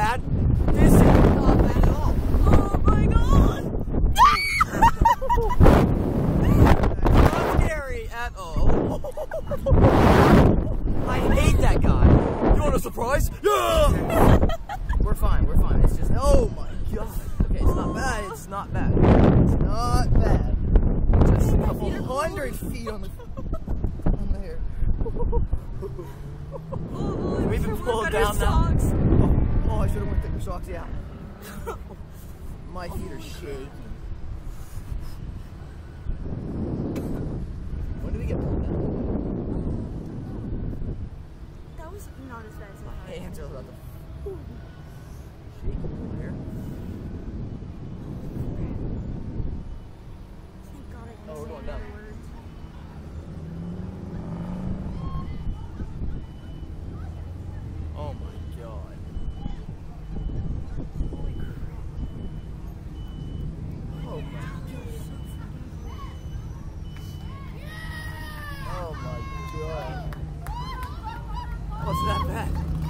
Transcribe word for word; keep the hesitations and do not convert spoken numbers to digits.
bad. This is not bad at all. Oh my god! That's not scary at all. I hate that guy. You want a surprise? Yeah! We're fine, we're fine. It's just, oh my god. Okay, it's not bad, it's not bad. It's not bad. Just a couple hundred feet on the, on there. Oh, Can we even pull it down now? Oh, oh, I should have went thicker socks, yeah. My feet are shaking. When do we get pulled down? That was not as bad as I My thought. hands are about to shake here. Thank God I Oh, we're didn't going say down. another word. Oh my god. Holy crap. Oh my god. Oh my god. What's that bad?